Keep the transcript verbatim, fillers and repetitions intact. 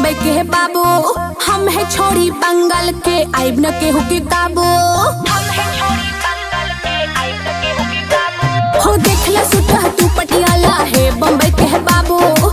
बम्बई के है बाबू, हम है छोड़ी बंगाल के, आइब न केहू के काबू। हो देखला सुट तू पटियाला है, बम्बई के है बाबू।